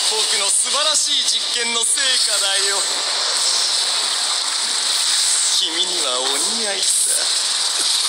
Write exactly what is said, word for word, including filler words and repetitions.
僕の素晴らしい実験の成果だよ。君にはお似合いさ。